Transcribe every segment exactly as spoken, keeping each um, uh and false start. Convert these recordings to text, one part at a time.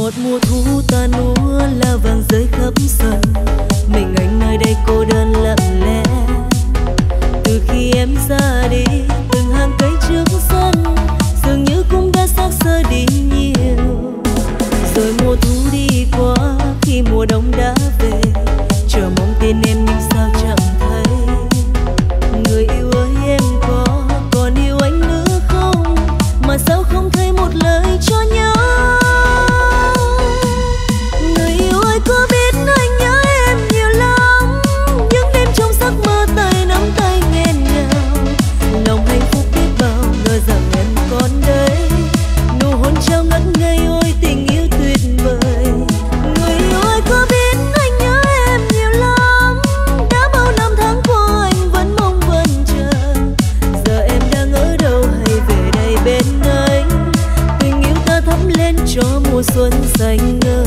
một mùa thu tàn úa lá vàng rơi khắp sân, mình anh nơi đây cô đơn lặng lẽ. Từ khi em ra đi, từng hàng cây trước sân dường như cũng đã xác xơ đi nhiều. Rồi mùa thu đi qua, khi mùa đông đã về, chờ mong tin em nhưng sao chẳng thấy. Người yêu ơi em có còn yêu anh nữa không, mà sao không thấy một lời cho nhau. Người yêu ơi có biết anh nhớ em nhiều lắm, những đêm trong giấc mơ tay nắm tay nghẹn ngào. Lòng hạnh phúc biết bao ngờ rằng em còn đây, nụ hôn trao ngất ngây ôi tình yêu tuyệt vời. Người yêu ơi có biết anh nhớ em nhiều lắm, đã bao năm tháng qua anh vẫn mong vẫn chờ. Giờ em đang ở đâu hay về đây bên anh, tình yêu ta thắm lên cho mùa xuân xanh ngời.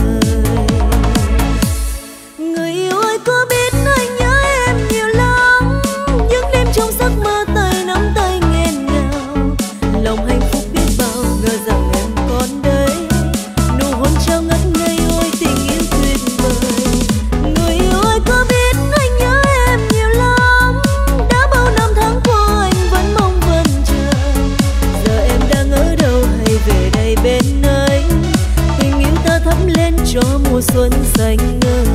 Người yêu ơi có biết anh nhớ em nhiều lắm, những đêm trong giấc mơ tay nắm tay nghẹn ngào. Lòng hạnh phúc biết bao ngờ rằng em còn đây, nụ hôn trao ngất ngây ôi tình yêu tuyệt vời. Người yêu ơi có biết anh nhớ em nhiều lắm, đã bao năm tháng qua anh vẫn mong vẫn chờ. Giờ em đang ở đâu hay về đây bên anh, tình yêu ta thắm lên cho mùa xuân xanh ngời.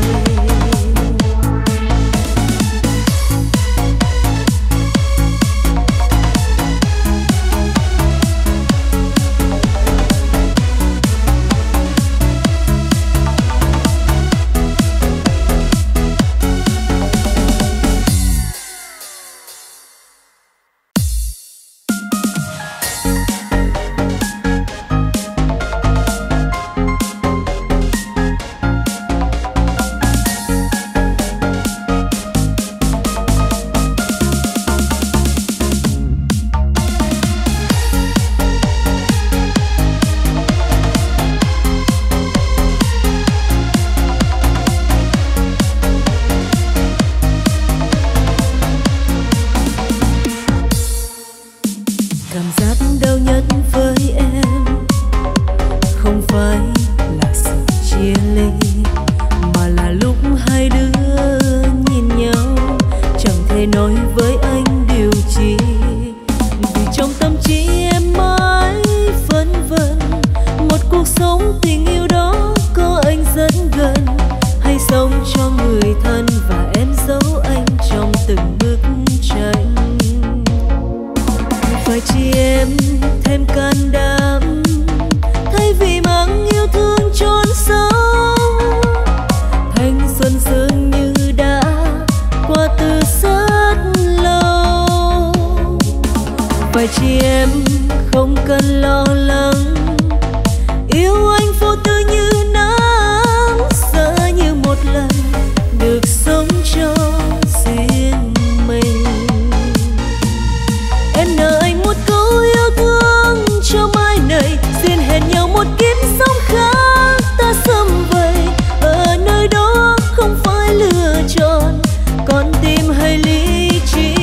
Cảm giác đau nhất với em không phải là sự chia ly, mà là lúc hai đứa nhìn nhau chẳng thể nói với anh điều chi. Vì trong tâm trí em mãi phân vân, một cuộc sống tình yêu đó có anh rất gần, hay sống cho người thân và em giấu anh trong từng bức tranh. Phải chi em thêm can đảm, thay vì mang yêu thương chôn sâu. Thanh xuân dường như đã qua từ rất lâu. Phải chi em không cần lo lắng, yêu anh vô tư như nắng, sợ như một lần được sống cho riêng mình. Em nợ anh một câu yêu thương cho mai này, xin hẹn nhau một kiếp sống khác ta sum vầy. Ở nơi đó không phải lựa chọn, còn tim hay lý trí.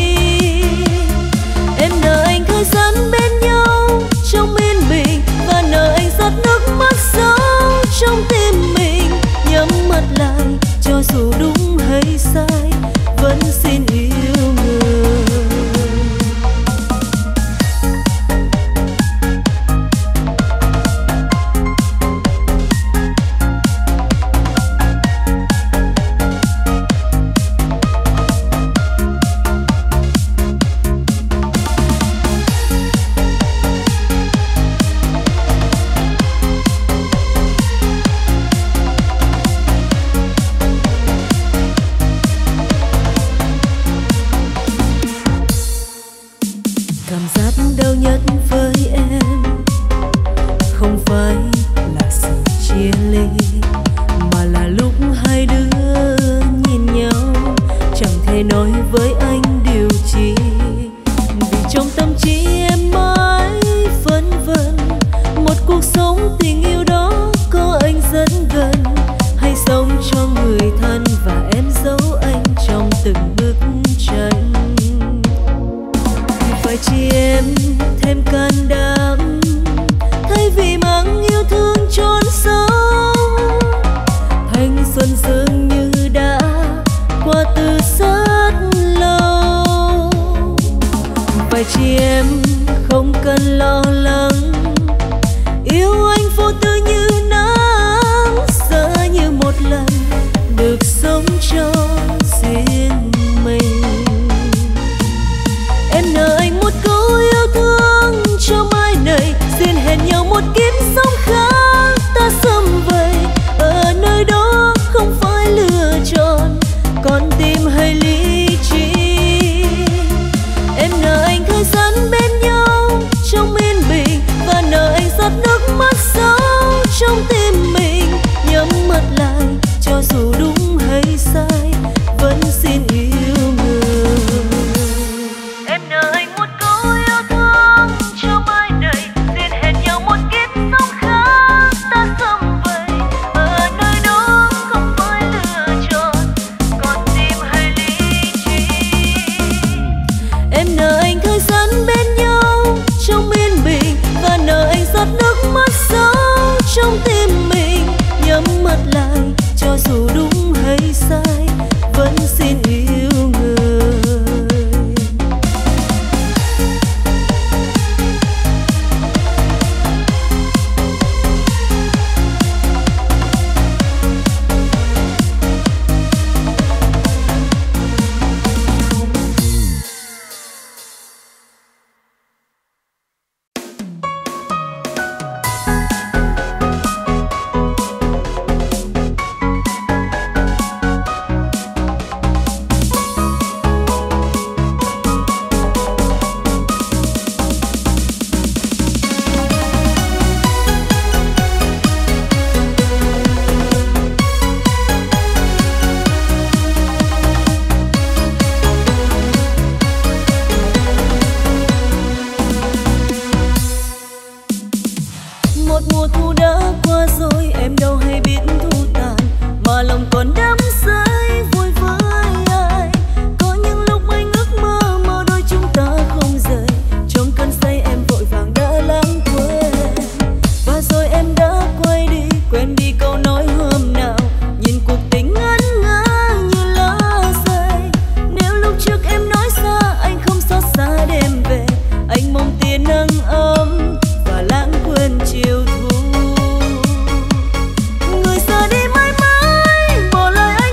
Em nợ anh thời gian bên nhau trong yên bình, và nợ anh giọt nước mắt rơi. luôn lo lắng. Yêu anh vô tư như nắng, sợ như một lần được sống cho riêng mình. Em nợ anh một câu yêu thương cho mai này, xin hẹn nhau một kiếp sống khác ta sum vầy. Ở nơi đó không phải lựa chọn, còn tim hay lý trí. Em nợ anh thời gian bên nhau trong yên bình, và nợ anh giọt nước mắt sâu trong tim mình. Nhắm mắt lại cho dù đúng hay sai, vẫn xin yêu người. Em nợ anh một câu yêu thương cho mai này, xin hẹn nhau một kiếp sống khác ta sum vầy. Ở nơi đó không phải lựa chọn, còn tim hay lý trí. Em nợ anh thời gian bên nhau trong yên bình, và nợ anh giọt nước mắt sâu trong tim mình. Nhắm mắt lại cho dù đúng hay sai, vẫn xin yêu người. Một mùa thu đã qua rồi, em đâu hay biết thu tàn, mà lòng còn đắm say vui với ai. Có những lúc anh ước mơ mơ đôi chúng ta không rời, trong cơn say em vội vàng đã lãng quên. Và rồi em đã quay đi, quên đi câu nói hôm nào, nhìn cuộc tình ngẩn ngơ như lá rơi. Nếu lúc trước em nói xa anh không xót xa đêm về, anh mong tia nắng ấm và lãng quên chiều thu. Người xa đi mãi mãi, bỏ lại anh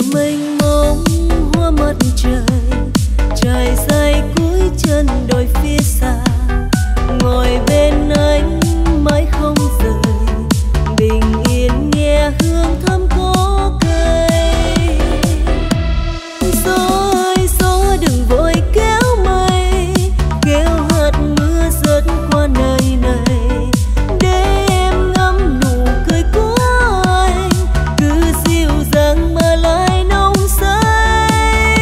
mênh mông hoa mặt trời trải dài cuối chân đồi phía xa, ngồi bên anh mãi không rời, bình yên nghe hương thơm có cây. Gió ơi gió đừng vội kéo mây, kéo hạt mưa rớt qua nơi này, để em ngắm nụ cười của anh cứ dịu dàng mà lại nồng say.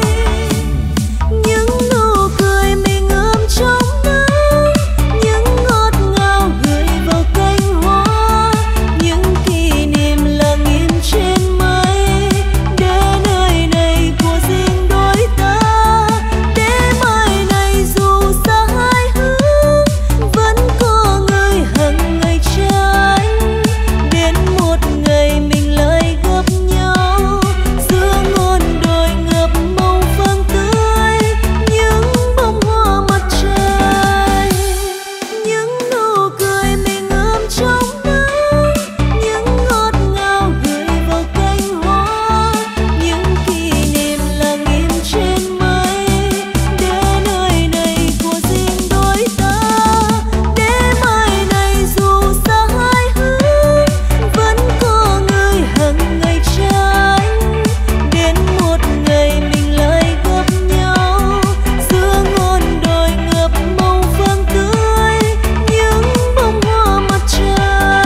Những nụ cười mình ươm trong nắng, những ngọt ngào gửi vào cánh hoa, những kỷ niệm lặng im trên mây, để nơi này của riêng đôi ta, để mai này dù xa hai hướng vẫn có người hằng ngày tránh, đến một ngày mình lại gặp nhau giữa ngọn đồi ngập màu vàng tươi, những bông hoa mặt trời. Những nụ cười mình ươm trong nắng, những ngọt ngào gửi vào cánh hoa, những kỷ niệm lặng im trên mây, để nơi này của riêng đôi ta, để mai này dù xa hai hướng vẫn có người hằng ngày tránh, đến một ngày mình lại gặp nhau giữa ngọn đồi ngập màu vàng tươi, những bông hoa mặt trời.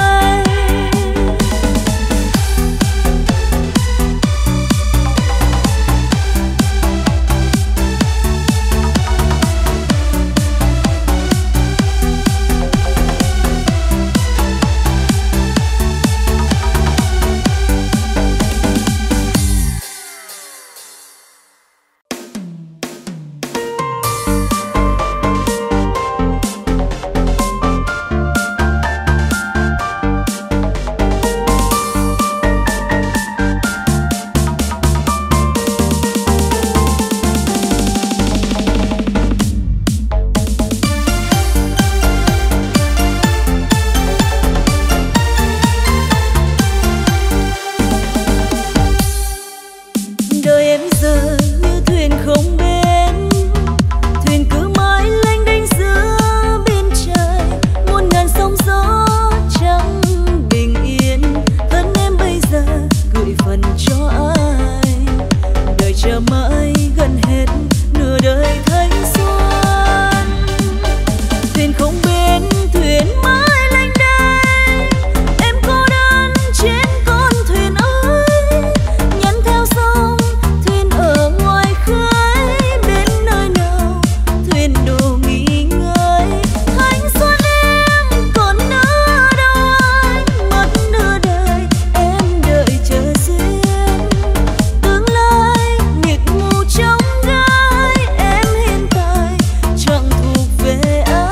Đời em giờ như thuyền không bến, thuyền cứ mãi lênh đênh giữa biển trời, muôn ngàn sóng gió chẳng bình yên. Thân em bây giờ gửi phần cho ai, đời chờ mãi gần hết nửa đời thanh xuân. Thuyền không bến, thuyền mãi lênh đênh, em cô đơn trên con thuyền ấy, nhắn theo sóng thuyền ở ngoài khơi, bên nơi nào thuyền đồ nghỉ ngơi. Thanh xuân em còn nỡ đâu anh, mất nửa đời em đợi chờ duyên, tương lai mịt mù trong gai, em hiện tại chẳng thuộc về ai.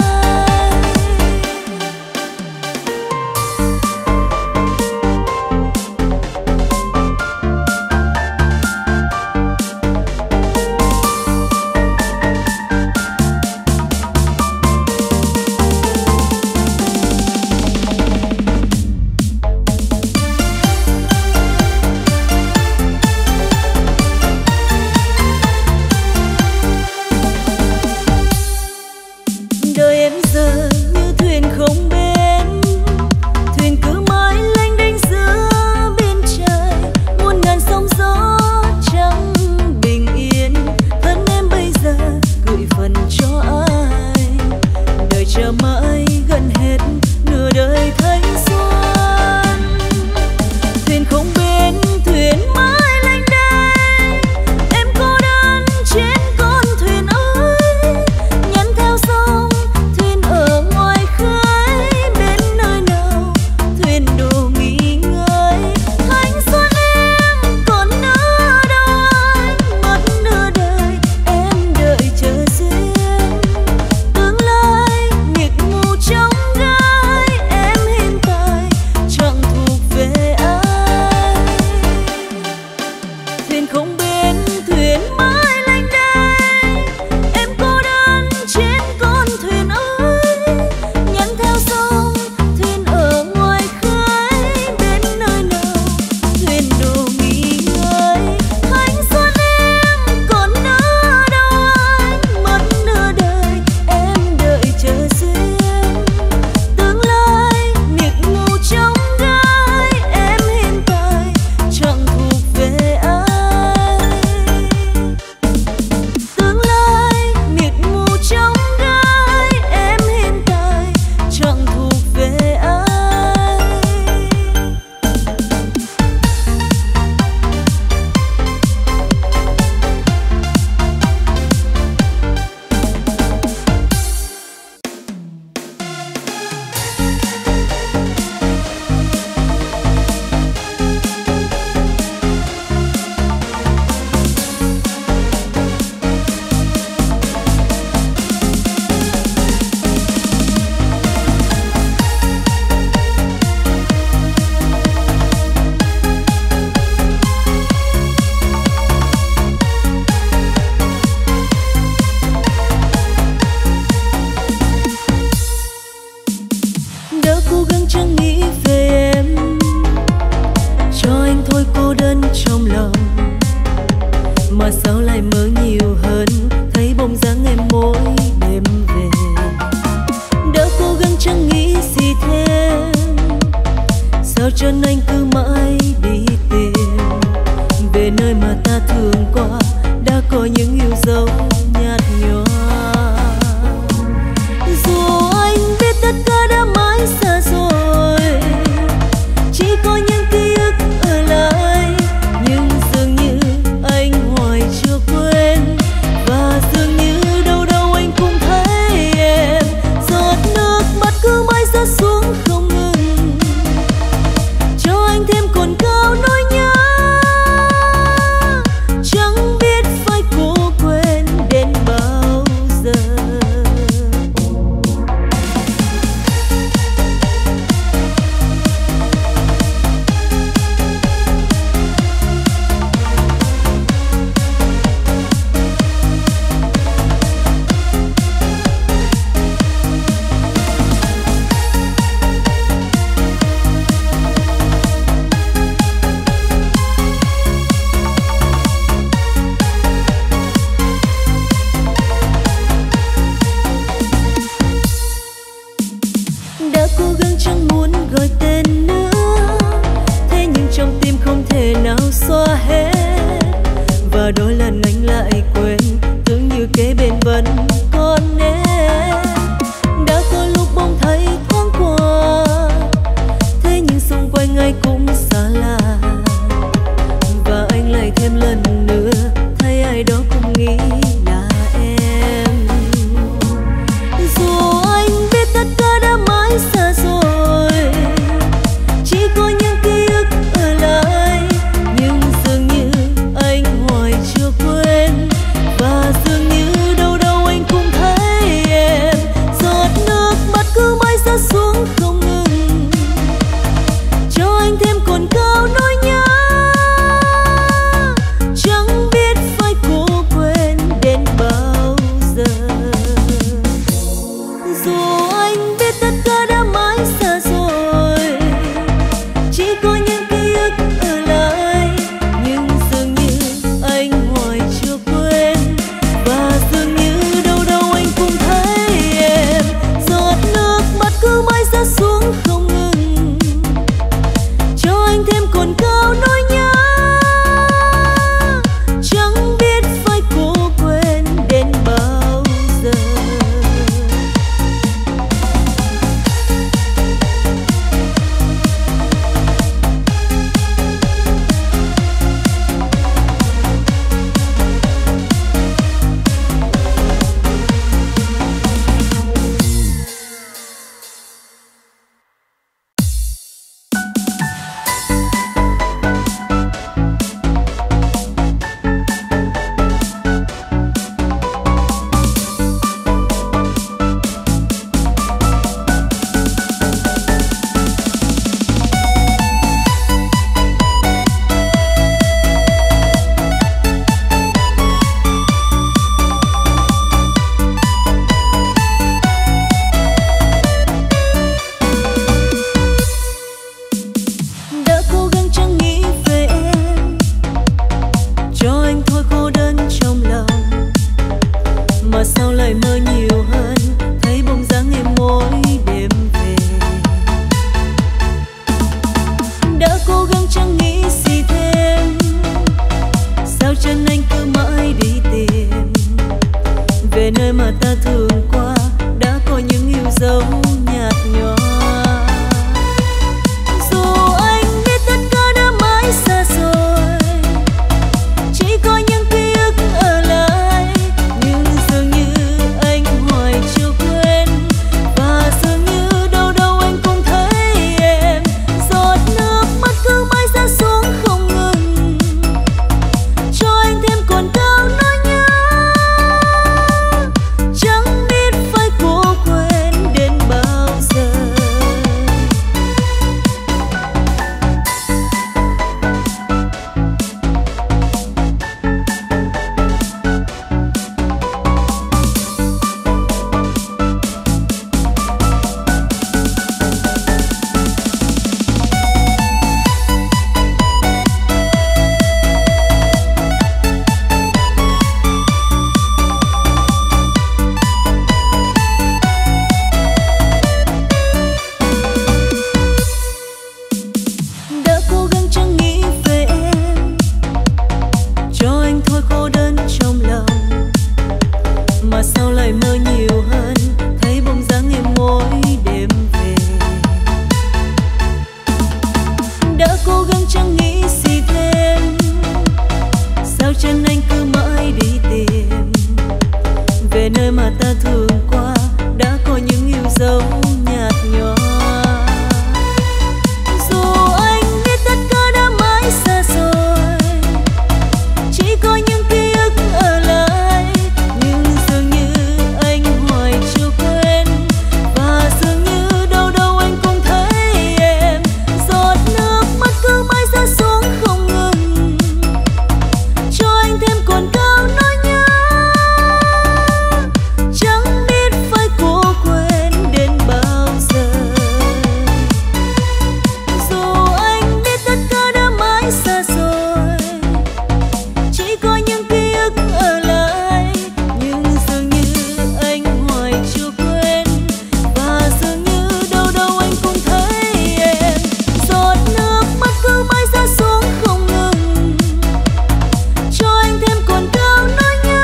Đời em giờ như thuyền không bến, thuyền cứ mãi lênh đênh giữa biển trời, muôn ngàn sóng gió chẳng bình yên. Thân em bây giờ gửi phần cho ai, đời chờ mãi gần hết nửa đời thanh xuân. Thuyền không bến, thuyền mãi lênh đênh, em cô đơn trên con thuyền ấy, nhắn theo sóng thuyền ở ngoài khơi, bên nơi nào thuyền đồ nghỉ ngơi. Thanh xuân em còn nỡ đâu anh, mất nửa đời em đợi chờ duyên, tương lai mịt mù trong gai, em hiện tại chẳng thuộc về ai. Thuyền không bến, thuyền mãi lênh đênh, em cô đơn trên con thuyền ấy, nhắn theo sóng thuyền ở ngoài khơi, bên nơi nào thuyền đồ nghỉ ngơi. mà sao lại mơ nhiều hơn, thấy bóng dáng em mỗi đêm về. Đã cố gắng chẳng nghĩ gì thêm, sao chân anh cứ mãi đi tìm về nơi mà ta thường qua, đã có những yêu dấu nhạt nhòa. Dù anh biết tất cả đã mãi xa rồi, chỉ có những ký ức ở lại, nhưng dường như anh hoài chưa quên, và dường như đâu đâu anh cũng thấy em. Giọt nước mắt cứ mãi rơi xuống không ngừng, cho anh thêm cồn cao nỗi nhớ. Chẳng biết phải cố quên đến bao giờ. Đã cố gắng chẳng muốn gọi tên nữa, thế nhưng trong tim không thể nào xóa hết. Và đôi lần anh lại quên, tưởng như kế bên vẫn còn em. Đã có lúc bỗng thấy thoáng qua, thế nhưng xung quanh ai cũng xa lạ. Và anh lại thêm lần nữa, thấy ai đó cũng nghĩ là em. Dù anh biết tất cả đã mãi xa rồi, chỉ có những ký ức ở lại, nhưng dường như anh hoài chưa quên, và dường như đâu đâu anh cũng thấy em. Giọt nước mắt cứ mãi rơi xuống không ngừng, cho anh thêm cồn cao nỗi nhớ. Chẳng biết phải cố quên đến bao giờ. Dù anh biết tất cả đã mãi xa rồi, chỉ có những ký ức ở lại, nhưng dường như anh hoài chưa quên, và dường như đâu đâu anh cũng thấy em. Giọt nước mắt cứ mãi rơi xuống không ngừng, cho anh thêm cồn cao nỗi nhớ. Chẳng biết phải cố quên đến bao giờ. Đã cố gắng chẳng nghĩ về em, cho anh thôi cô đơn trong lòng, mà sao lại mơ nhiều hơn, thấy bóng dáng em mỗi đêm về. Đã cố gắng chẳng nghĩ gì thêm, sao chân anh cứ mãi đi tìm về nơi mà ta thường qua, đã có những yêu dấu nhạt nhòa. Dù anh biết tất cả đã mãi xa rồi, chỉ có những ký ức ở lại, nhưng dường như anh hoài chưa quên, và dường như đâu đâu anh cũng thấy em. Giọt nước mắt cứ mãi rơi xuống không ngừng, cho anh thêm cồn cao nỗi nhớ. Chẳng biết anh thôi cô đơn trong lòng, mà sao lại mơ nhiều hơn, thấy bóng dáng em mỗi đêm về. Đã cố gắng chẳng nghĩ gì thêm, sao chân anh cứ mãi đi tìm về nơi mà ta thường qua, đã có những yêu dấu nhạt nhòa. Dù anh biết tất cả đã mãi xa rồi, chỉ có những ký ức ở lại, nhưng dường như anh hoài chưa quên, và dường như đâu đâu anh cũng thấy em. Giọt nước mắt cứ mãi rơi xuống không ngừng, cho anh thêm cồn cào nỗi nhớ. Chẳng biết phải cố quên đến bao giờ, dù anh biết tất cả đã mãi xa rồi, chỉ có những ký ức ở lại, nhưng dường như anh hoài chưa quên, và dường như đâu đâu anh cũng thấy em. Giọt nước mắt cứ mãi rơi xuống không ngừng, cho anh thêm cồn cào nỗi nhớ.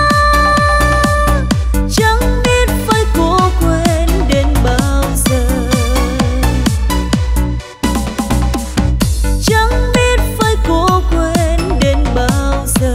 Chẳng biết phải cố quên đến bao giờ, chẳng biết phải cố quên đến bao giờ.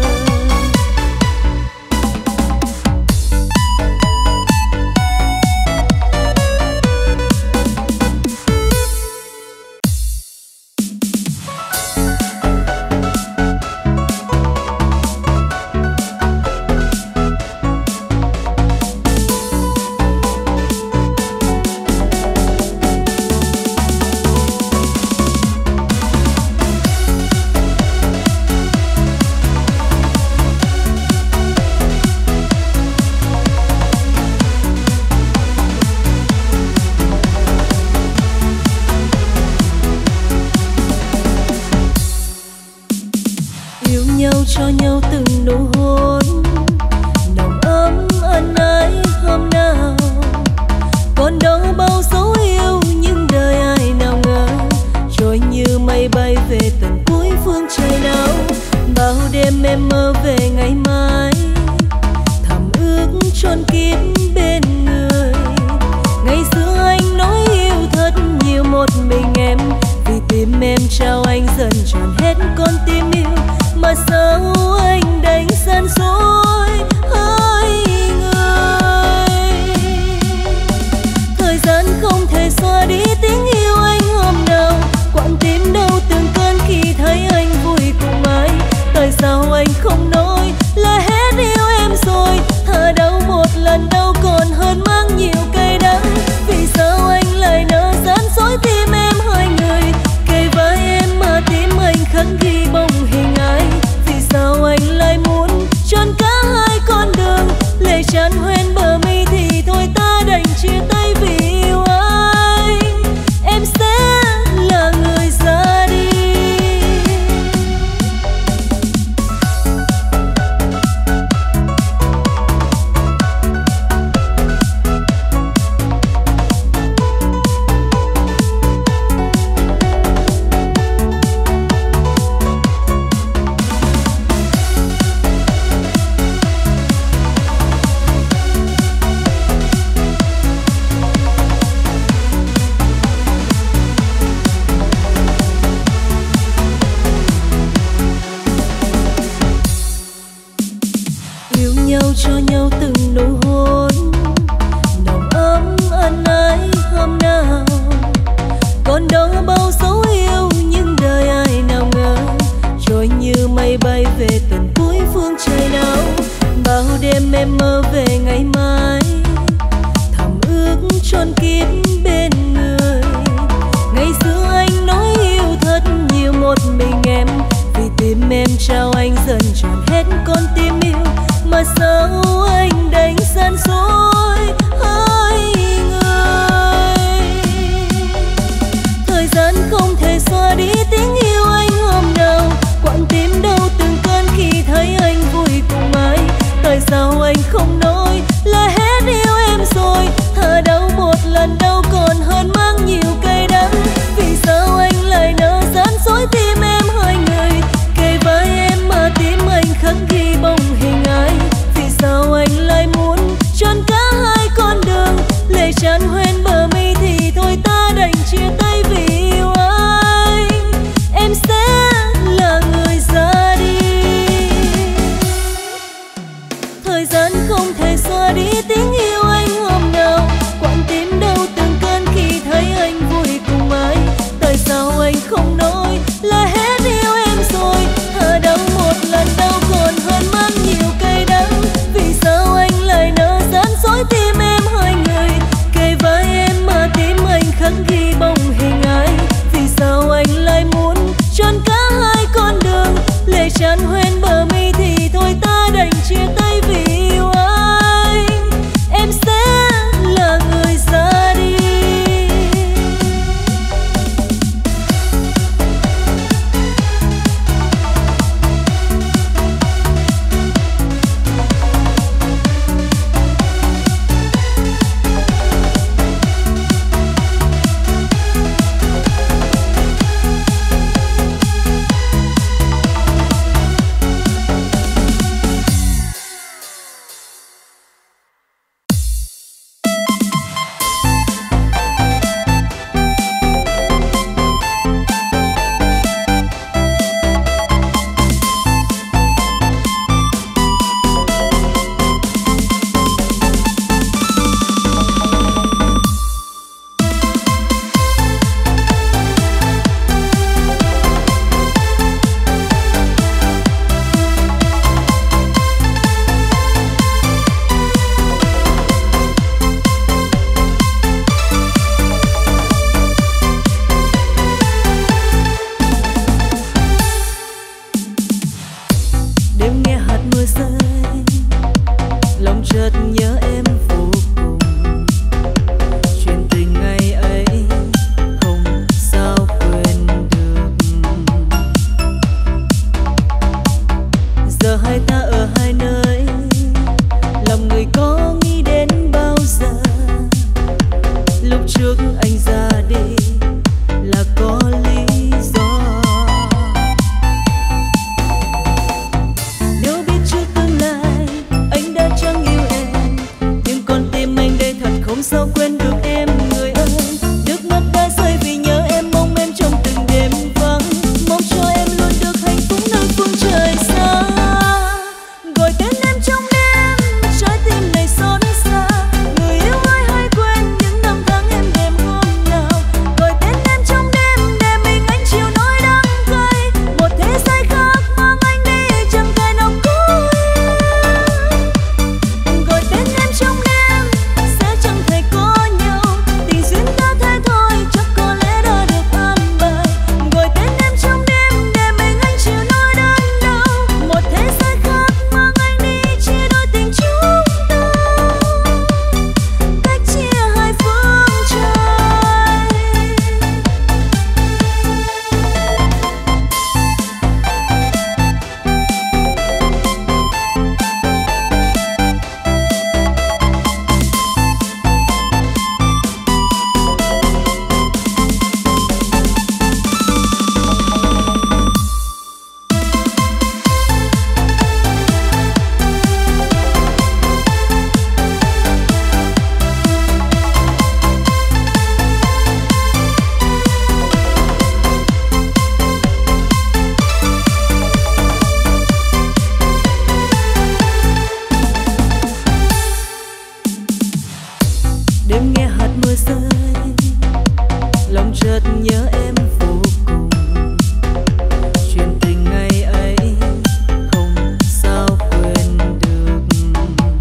Yêu nhau cho nhau từng nụ hôn nồng ấm ân ái hôm nào, còn đâu bao dấu yêu nhưng đời ai nào ngờ trôi như mây bay về tận cuối phương trời nào. Bao đêm em mơ về ngày mai, thầm ước tròn kín bên người. Ngày xưa anh nói yêu thật nhiều một mình em, vì tim em trao anh dần tròn hết con tim yêu, mà sao anh đánh gian dối hai người. Thời gian không thể xóa đi tiếng yêu anh hôm nào, quặn tim đau từng cơn khi thấy anh vui cùng ai. Tại sao anh không nói là hết yêu em rồi, thà đau một lần đau còn hơn mang nhiều cay đắng. Vì sao anh lại nỡ gian dối tim em hai người, kề vai em mà tim anh khắc ghi bóng hình ai. Vì sao anh lại muốn chọn cả hai con đường, lệ tràn hoen bờ mi thì thôi ta đành chia tay vì yêu anh. Em sẽ là người ra đi. Yêu nhau cho nhau từng nụ hôn nồng ấm ân ái hôm nào, còn đâu bao dấu yêu nhưng đời ai nào ngờ trôi như mây bay về tận cuối phương trời nào. Bao đêm em mơ về ngày mai, thầm ước tròn kín bên người. Ngày xưa anh nói yêu thật nhiều một mình em, vì tim em trao anh dần tròn hết con tim yêu, mà sao anh đánh gian dối hai người. Thời gian không thể xóa đi tiếng yêu anh hôm nào, quặn tim đau từng cơn khi thấy anh vui cùng ai. Tại sao anh không nói là hết yêu em rồi, thà đau một lần đau còn hơn mang nhiều cay đắng. Vì sao anh lại nỡ gian dối tim em hai người, kề vai em mà tim anh mưa rơi, lòng chợt nhớ em vô cùng. Chuyện tình ngày ấy không sao quên được. Giờ hai ta ở hai nơi, lòng người có nghĩ đến bao giờ. Lúc trước anh ra đi là có lý do. Nếu biết trước tương lai anh đã chẳng yêu em, nhưng con tim anh đây thật không sao quên được em người ơi. Nước mắt đã rơi vì nhớ em, mong em trong từng đêm vắng, mong cho em luôn được hạnh phúc nơi phương trời xa. Gọi tên em trong đêm, trái tim này xót xa. Người yêu ơi hãy quên những năm tháng em đêm hôm nào. Gọi tên em trong đêm để mình anh chịu nỗi đắng cay. Một thế giới khác mang anh đi chẳng thể nào cứu em. Gọi tên em trong đêm sẽ chẳng thể có nhau. Tình duyên đã thế thôi chắc có lẽ đã được an bài. Gọi tên em trong đêm để mình anh chịu nỗi đớn đau. Một thế giới khác mang anh đi chia đôi tình chúng ta, cách chia hai phương trời. Đêm nghe hạt mưa rơi, lòng chợt nhớ em vô cùng. Chuyện tình ngày ấy không sao quên được.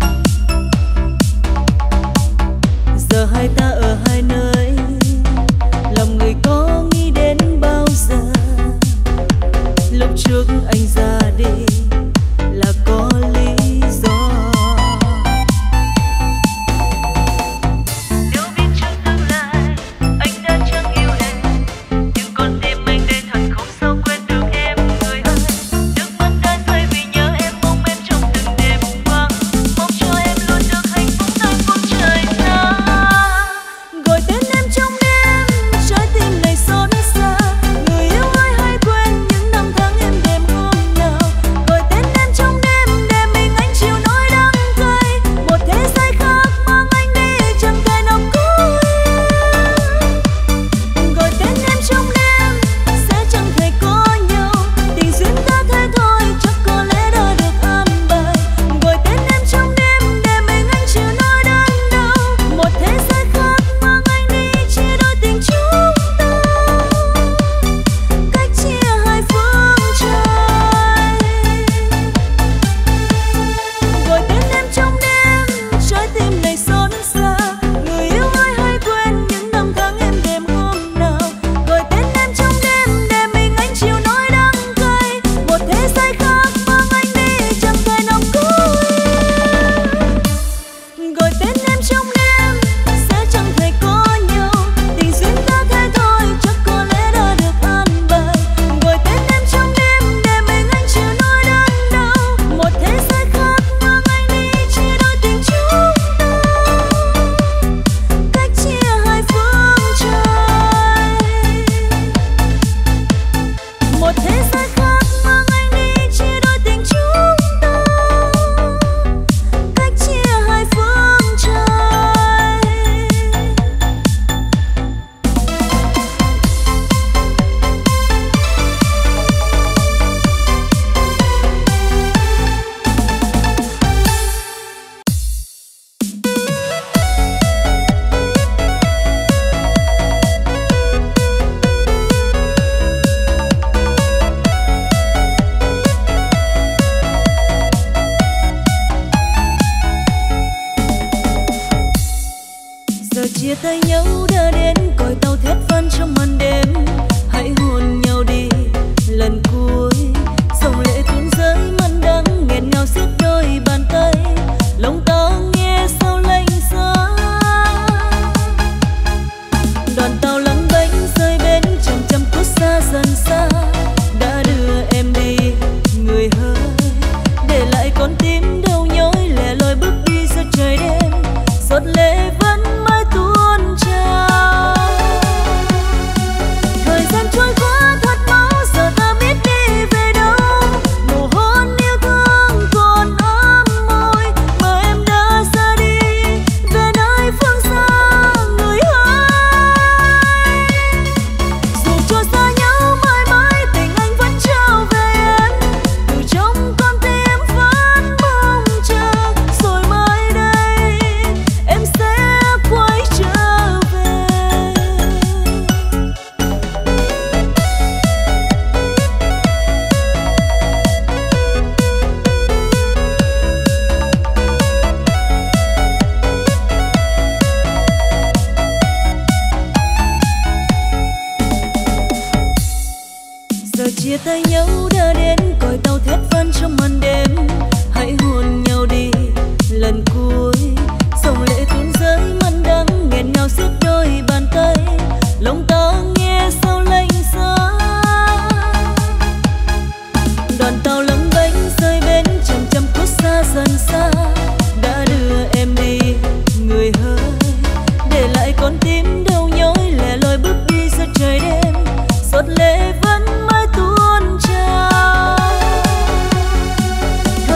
Giờ hai ta ở hai nơi, lòng người có nghĩ đến bao giờ. Lúc trước anh ra đi là có lý do. Nếu biết trước tương lai anh đã chẳng yêu em, nhưng con tim anh đây thật không sao quên được em người ơi. Nước mắt đã rơi vì nhớ em, mong em trong từng đêm vắng, mong cho em luôn được hạnh phúc nơi phương trời xa. Gọi tên em trong đêm, trái tim này xót xa. Người yêu ơi hãy quên những năm tháng em đêm hôm nào. Gọi tên em trong đêm để mình anh chịu nỗi đắng cay. Một thế giới khác mang anh đi chẳng thể nào cứu em. Gọi tên em trong đêm sẽ chẳng thể có nhau. Tình duyên đã thế thôi chắc có lẽ đã được an bài. Gọi tên em trong đêm để mình anh chịu nỗi đớn đau. Một thế giới khác mang anh đi chia đôi tình chúng ta, cách chia hai phương trời. Gọi tên em trong đêm, trái tim này xót xa. Người yêu ơi hãy quên những năm tháng em đêm hôm nào. Gọi tên em trong đêm để mình anh chịu nỗi đắng cay. Một thế giới khác mang anh đi chẳng thể nào cứu em. Gọi tên em trong đêm sẽ chẳng thể có nhau. Tình duyên đã thế thôi chắc có lẽ đã được an bài. Gọi tên em trong đêm để mình anh chịu nỗi đớn đau. Một thế giới khác mang anh đi chia đôi tình chúng ta, cách chia hai phương trời. Một thế giới khác mang anh đi chia đôi tình chúng ta, cách chia hai phương trời. Giờ chia tay nhau đã đến, còi tàu thét vang trong màn đêm. Hãy hôn nhau đi lần cuối, dòng lệ tuôn rơi mặn đắng nghẹn ngào. trong màn đêm, hãy hôn nhau đi lần cuối. Dòng lệ tuôn rơi mặn đắng nghẹn ngào xiết đôi bàn tay, lòng ta nghe sao lạnh giá. Đoàn tàu lững bánh rơi bên chầm chầm khuất xa dần xa, đã đưa em đi người hỡi, để lại con tim đau nhói lẻ loi bước đi giữa trời đêm, giọt lệ vẫn mãi tuôn trào.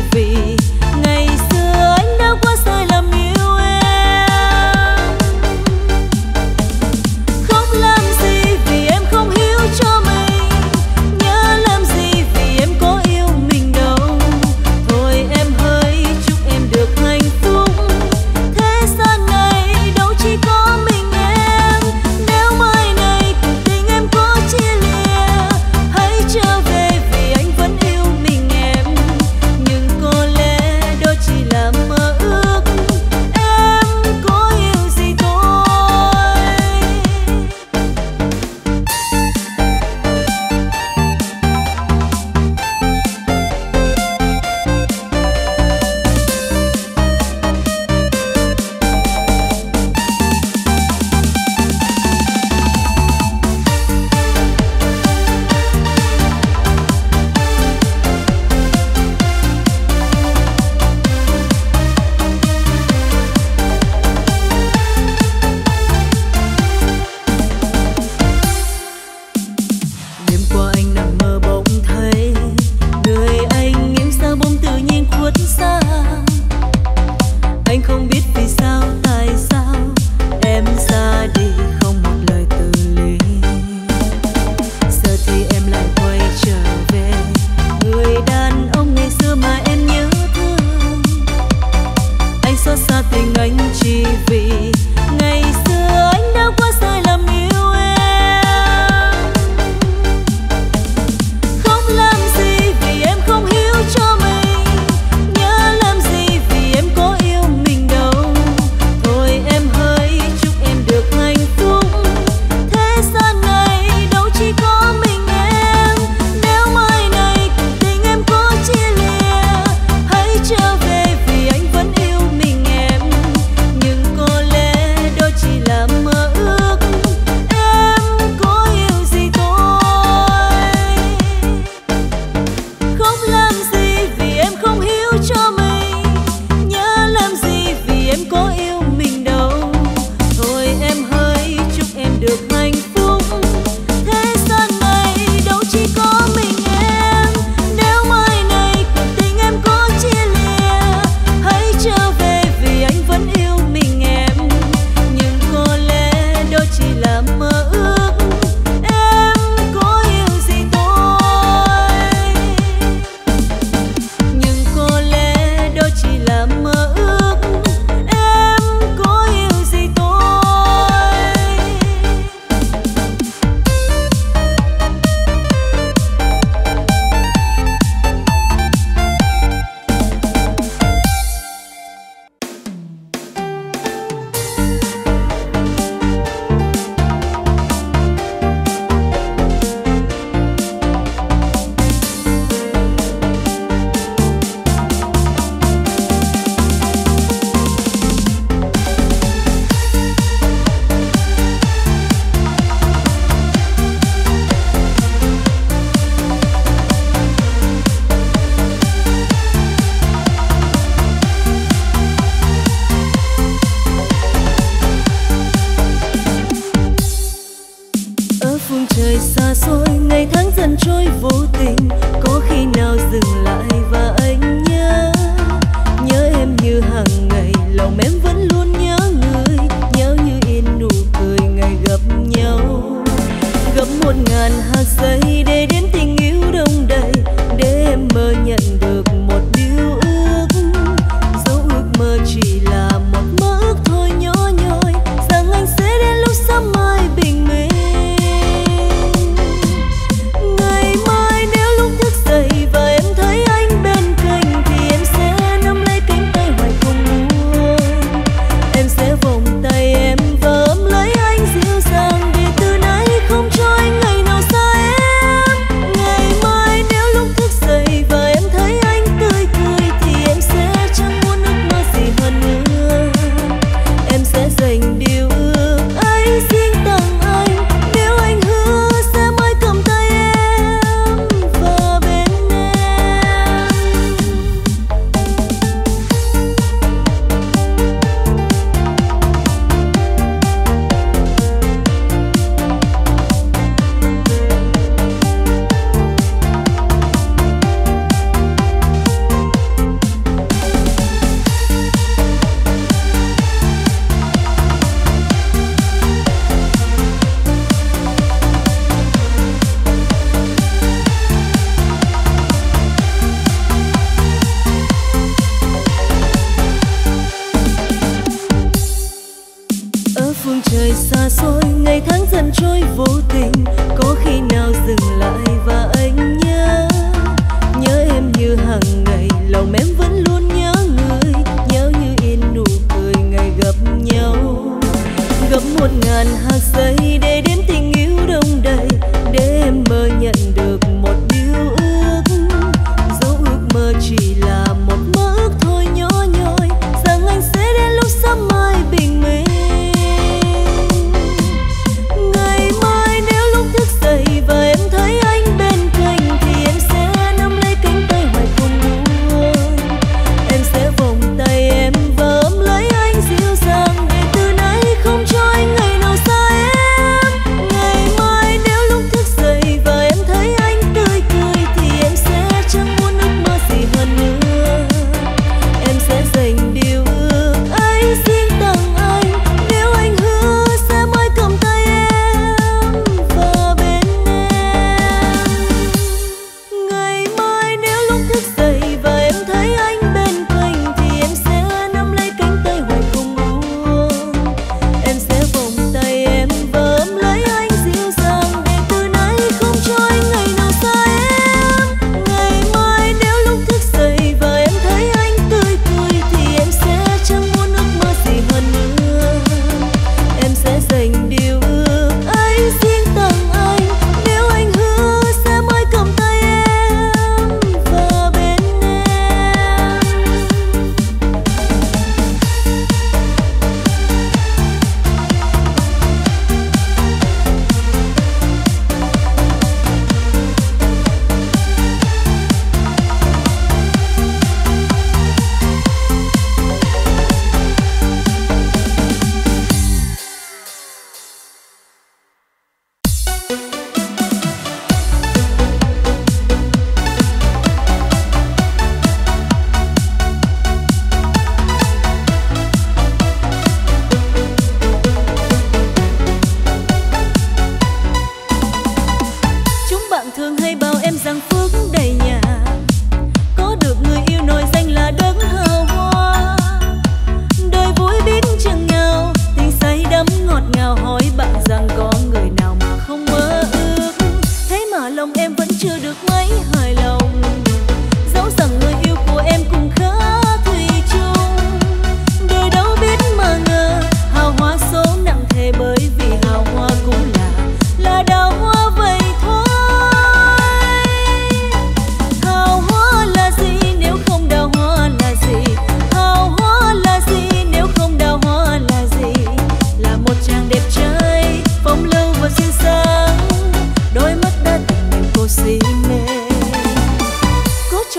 vì ngày xưa anh đã quá sai lầm yêu em. Khóc làm gì vì em không hiểu cho mình, nhớ làm gì vì em có yêu mình đâu. Thôi em hãy chúc em được hạnh phúc, thế gian này đâu chỉ có mình em. Nếu mai này cuộc tình em có chia lìa, hãy trở về vì anh vẫn yêu mình em. Nhưng có lẽ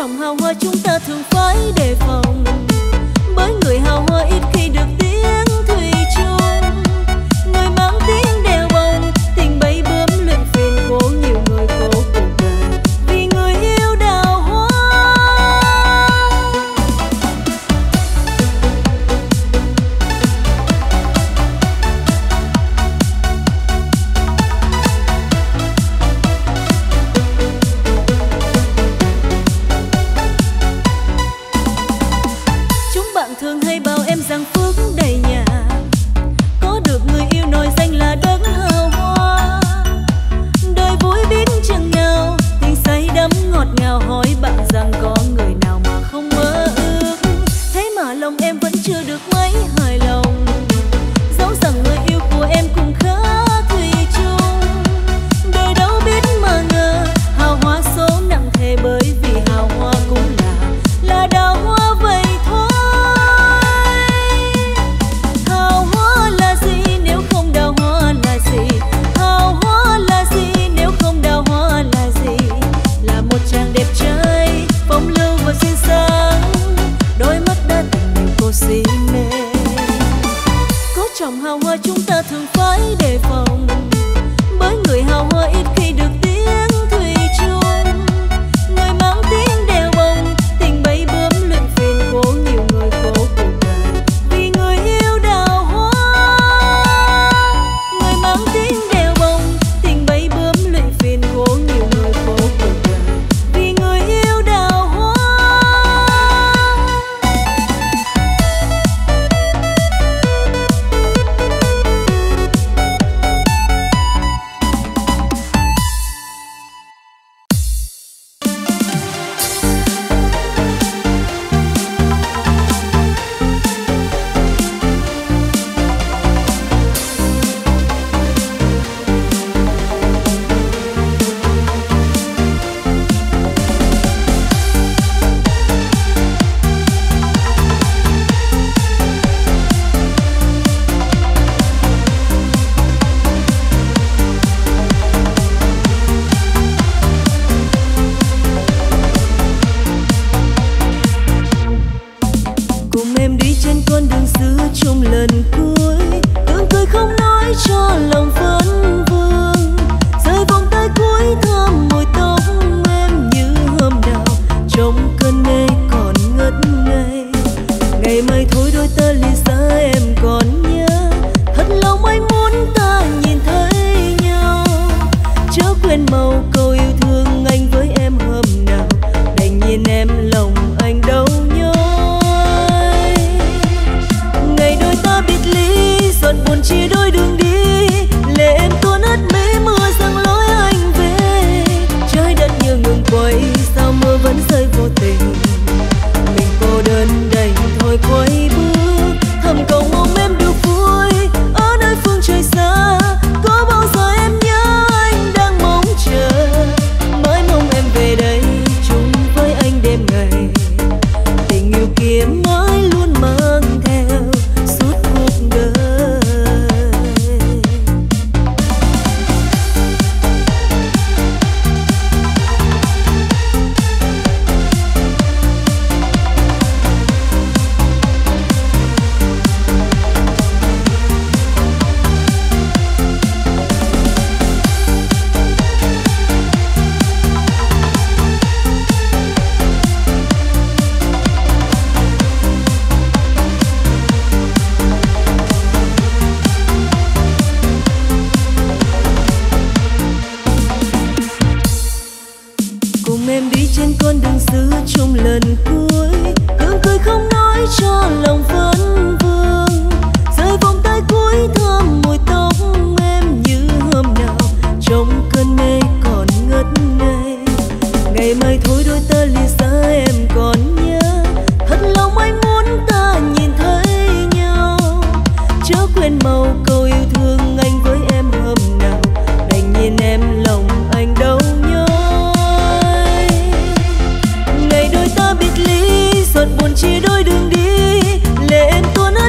trồng hào hoa chúng ta thường phải đề phòng, bởi người hào hoa ít khi được tiếng thủy chung. Người mang tiếng đeo bông, tình bay bướm luyện phiền khổ nhiều người khổ cuộc đời vì người yêu đào hoa. Chúng bạn thường hay bảo em rằng phước đầy nhà, có được người yêu nổi danh là đấng hào hoa. Đời vui biết chừng nào, tình say đắm ngọt ngào, hỏi bạn rằng có người nào mà không mơ ước. Thế mà lòng em vẫn chưa được mấy hài lòng, dẫu rằng người yêu của em cũng khá thủy chung. Đời đâu biết mà ngờ, hào hoa số nặng thề, bởi vì hào hoa cũng là là đào hoa vậy thôi. Hào hoa là gì nếu không đào hoa là gì? Hào hoa là gì nếu không đào hoa là gì? Là một chàng đẹp trai phong lưu và xinh xắn, đôi mắt đã từng nhiều cô si mê. Có trồng hào hoa chúng ta thường phải đề phòng, bởi người hào hoa ít khi được tiếng thủy chung. Người mang tiếng đeo bông, tình bay bướm luyện phiền khổ nhiều người khổ cuộc đời vì người yêu đào hoa. Người mang tiếng đeo bông, tình bay bướm luyện phiền khổ nhiều người khổ cuộc đời vì người yêu đào hoa. Cùng em đi trên con đường xứ chung lần cuối, tưởng cười không nói cho lòng vẫn vương. Rơi vòng tay cuối thơm mùi tóc em như hôm nào, trong cơn mê còn ngất ngây. Ngày mai thôi đôi ta lìa xa em còn nhớ, thật lòng anh muốn ta nhìn thấy nhau. Chớ quên màu câu yêu thương anh với em hôm nào, đành nhìn em lòng anh đau nhói. Ngày đôi ta biệt ly, giọt buồn chia đôi đường đi, lệ em tuôn ướt mấy mưa giăng lối anh về. Trái đất như ngừng quay, sao mưa vẫn rơi vô tình. Mình cô đơn đành thôi quay bước, thầm cầu mong em được vui ở nơi phương trời xa. Có bao giờ em nhớ anh đang mong chờ, mãi mong em về đây chung với anh đêm ngày. Tình yêu kia mãi luôn mang theo suốt cuộc đời. Cùng em đi trên con đường xứ chung lần cuối, tưởng cười không nói cho lòng vẫn vương. Rơi vòng tay cuối thơm mùi tóc em như hôm nào, trong cơn mê còn ngất ngây. Ngày mai thôi đôi ta lìa xa em còn nhớ, thật lòng anh muốn ta nhìn thấy nhau. Chớ quên màu câu yêu thương anh với em hôm nào, đành nhìn em lòng anh đau nhói. Ngày đôi ta biệt ly, giọt buồn chia đôi đường đi, lệ em tuôn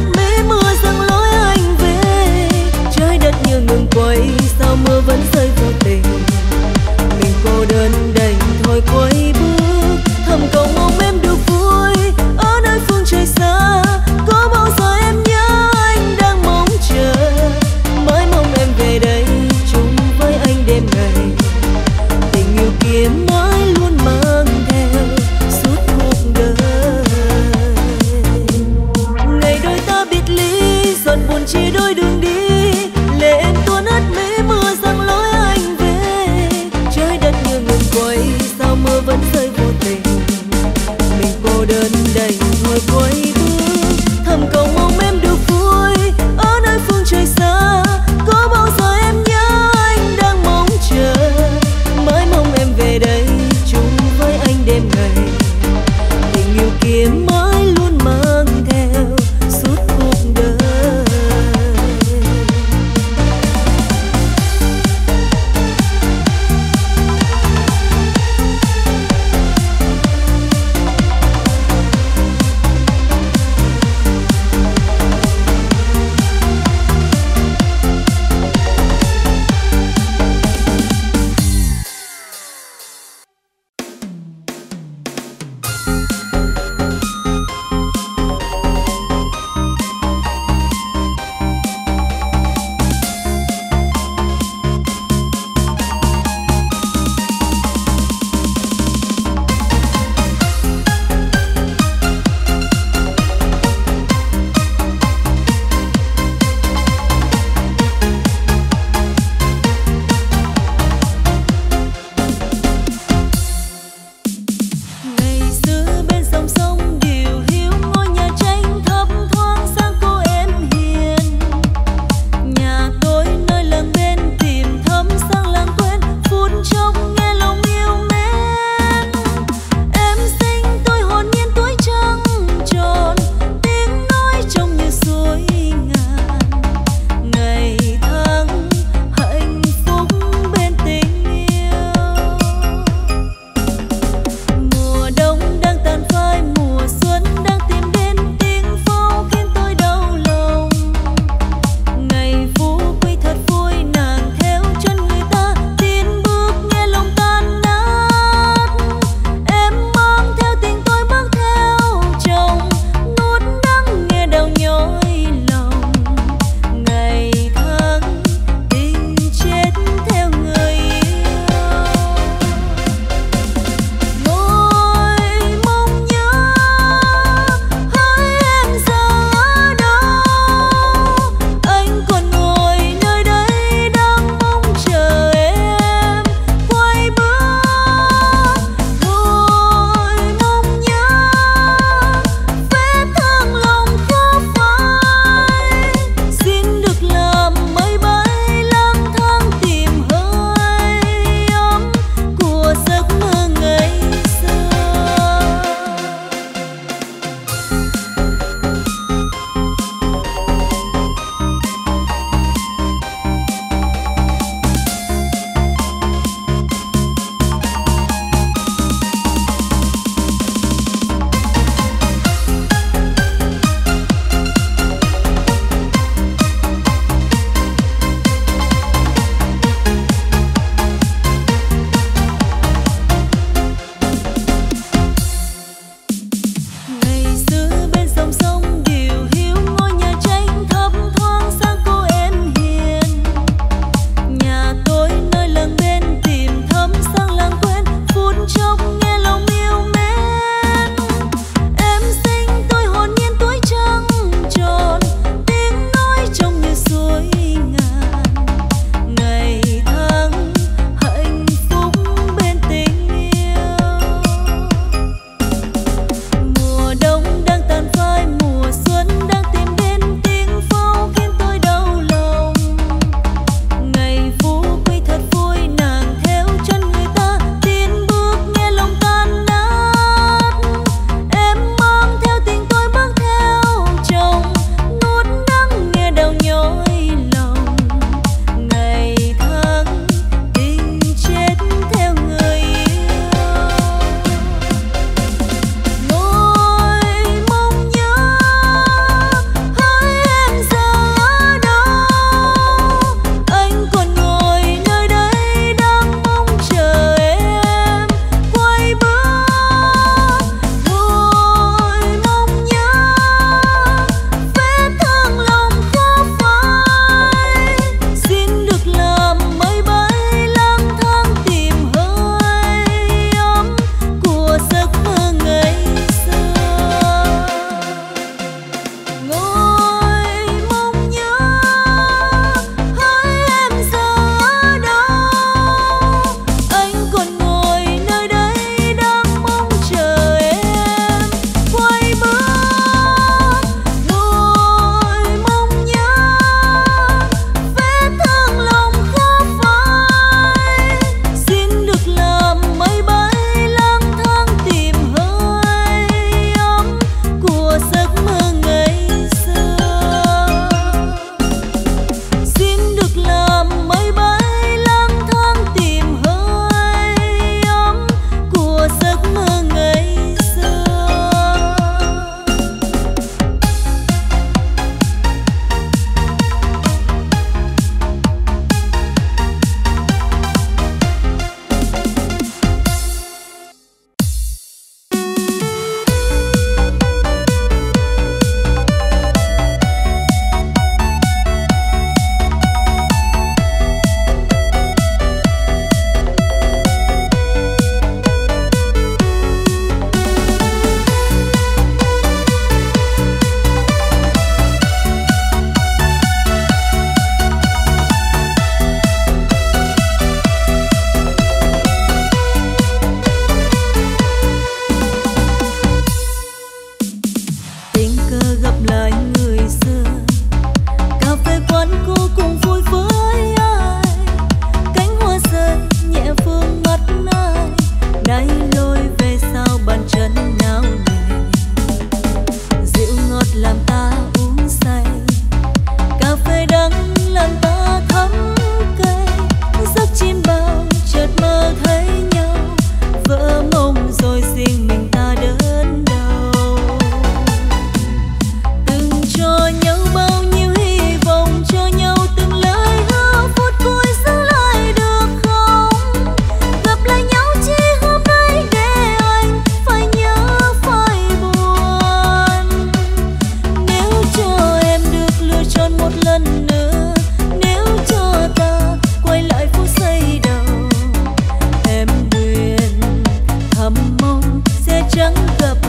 trắng gặp